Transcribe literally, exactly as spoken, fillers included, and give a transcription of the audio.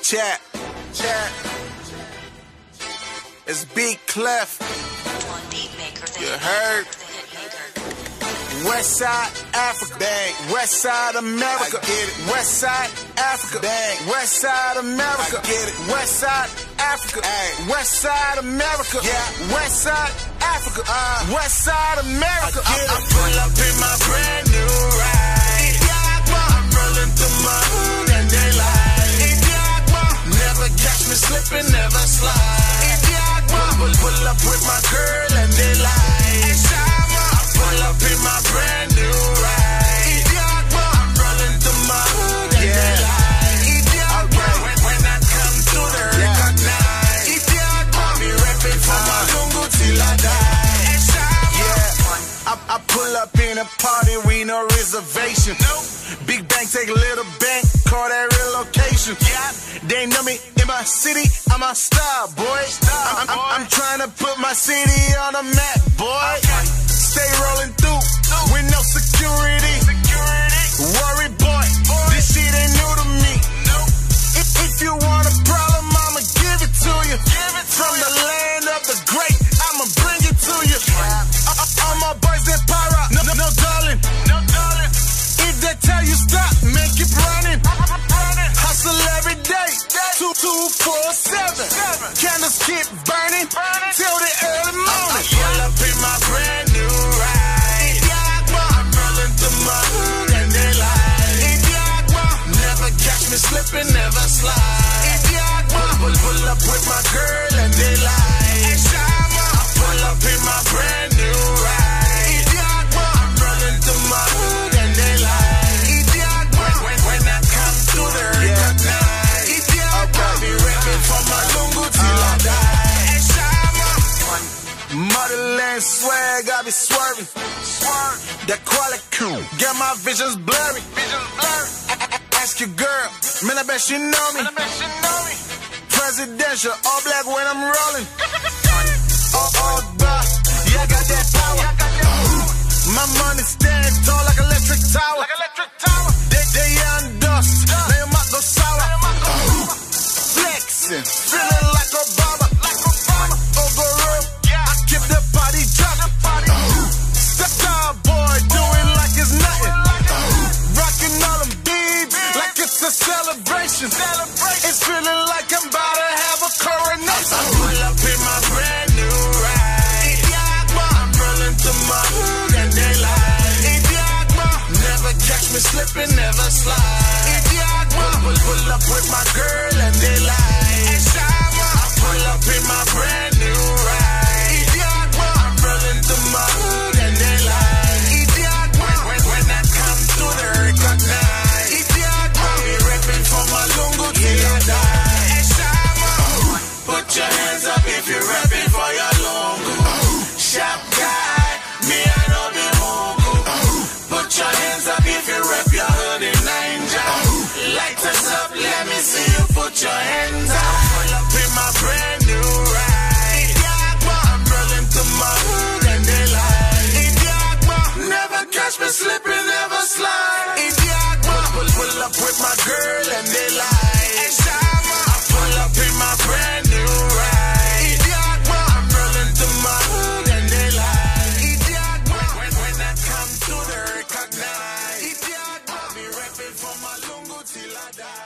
Chat, chat. It's Big Clef. You heard? West Side Africa, bang. West Side America, I get it. West Side Africa, bang. West Side America, I get it. West Side Africa, ay. West Side America, yeah. West Side Africa, uh. West Side America, I get it. I pull up in my brand new ride. I'm rolling through my hood and they like. Never catch me slipping, never slide. Pull, pull up with my girl and they like. Pull up in my brand new ride. I'm rolling through my hood and yeah. They like. Okay. When, when I come to the yeah. Recognize, I'll be rapping for uh, my lungu till I die. Yeah. I, I pull up in a party with no reservation. Nope. Big bank, take a little bank, call that relocation. Yeah. They know me in my city, I'm a star, boy. Star, I'm, I'm, boy. I'm trying to put my city on the map, boy. Okay. Stay rolling through no. With no security. Security. Worry, boy. boy. This shit ain't new to me. Nope. If, if you want a problem, I'ma give it to you. Give it to From you. The land of the great, I'ma bring it to you. Yeah. Uh, uh, all my boys that para, no, no, no darling. No darling. If they tell you stop, man, keep running. running. Hustle every day, two, two, four, seven. seven. Candles keep burning, burning. Till the early morning. I, I pull up in my brand new ride. I'm rolling through my hood and they like. Never catch me slipping, never slide. Pull, pull, pull up with my girl and they like. I pull up in my brand new ride. I'm rolling through my hood and they like. When, when, when I come to the recognize, I'll be rapping for my lungu till I die. Motherland swag, I be swerving. Swerve. That quality cool. Get my visions blurry. Visions blurry. Ask your girl, man, I bet she know me. Man, I bet she know me. Presidential, all black when I'm rolling. all, all bar, yeah, I got that power. Yeah, I got that power. My money stand tall like electric tower. Like electric tower. They, they young dust, yeah. They might go sour. Uh, flexing, feeling like Obama. Like Obama. Overall, yeah. I keep the party dropping. The star boy doing like it's nothing. Like uh, rocking all them beads like it's a celebration. celebration. It's feeling like I'm about to have a coronation. I pull up in my brand new ride. I'm rolling through my hood and they like. Never catch me slipping, never slide. Pull, pull, pull up with my girl and they like. I pull up in my brand new ride. I'm rolling through my hood and they like. When, when, when I come to the recognize, I'll be rapping for my lungu till I die. Put your hands up if you're rapping for your lungu. Sharp guy, me I know be mungu. Put your hands up if you rap your hood in Ninja. Light us up, let me see you put your hands up. Pull up in my brand new ride. I'm rolling through my hood and they like. Never catch me slipping, never slide. Pull, pull, pull up with my girl and they like. I pull up in my brand new ride. I'm rolling through my hood and they like. When, when I come to the recognize, I'll be rapping for my lungu till I die.